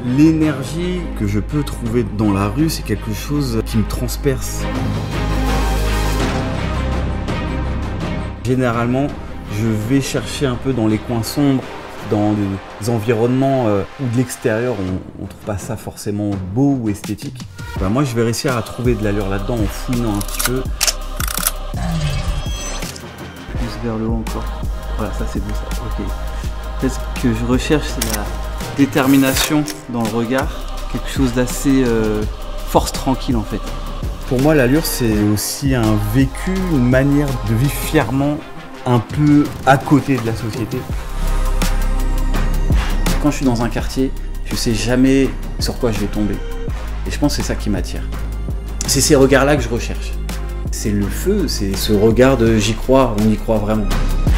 L'énergie que je peux trouver dans la rue, c'est quelque chose qui me transperce. Généralement, je vais chercher un peu dans les coins sombres, dans des environnements où de l'extérieur on ne trouve pas ça forcément beau ou esthétique. Ben moi je vais réussir à trouver de l'allure là-dedans en fouinant un petit peu. Plus vers le haut encore. Voilà, ça c'est beau ça, ok. En fait, ce que je recherche, c'est la détermination dans le regard, quelque chose d'assez force tranquille en fait. Pour moi, l'allure, c'est aussi un vécu, une manière de vivre fièrement, un peu à côté de la société. Quand je suis dans un quartier, je sais jamais sur quoi je vais tomber. Et je pense que c'est ça qui m'attire. C'est ces regards-là que je recherche. C'est le feu, c'est ce regard de j'y crois, on y croit vraiment.